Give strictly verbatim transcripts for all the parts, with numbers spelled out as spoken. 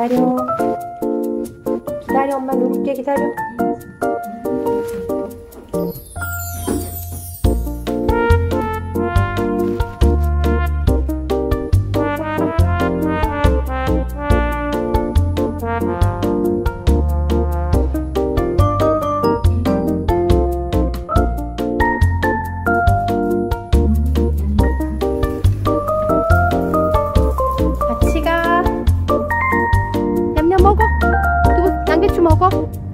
기다려. 기다려, 엄마 누를게. 기다려. 같이 가. 냠냠 먹어. 두부 양배추 먹어.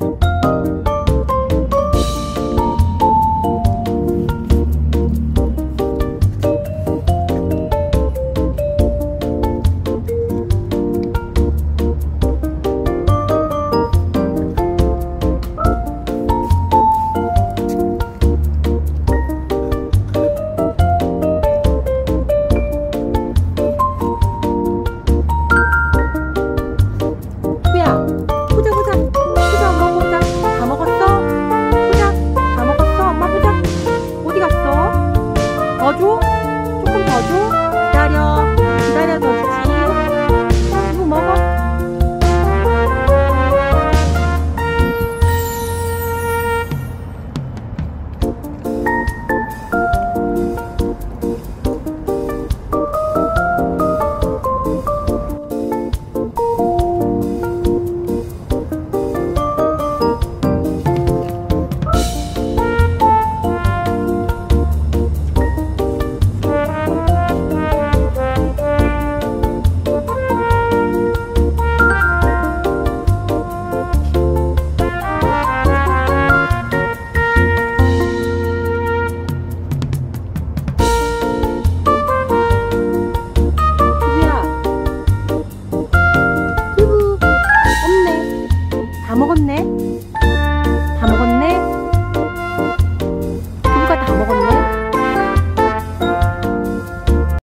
보자 보자 보자 엄마 보자. 다 먹었어? 보자. 다 먹었어? 엄마 보자. 어디 갔어? 더 줘? 조금 더 줘? 기다려. 기다려 더 주지. 이거 먹어. 다 먹었네.